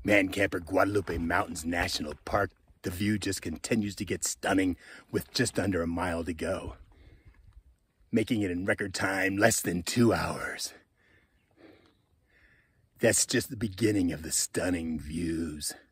Man Camper Guadalupe Mountains National Park, the view just continues to get stunning with just under a mile to go. Making it in record time, less than 2 hours. That's just the beginning of the stunning views.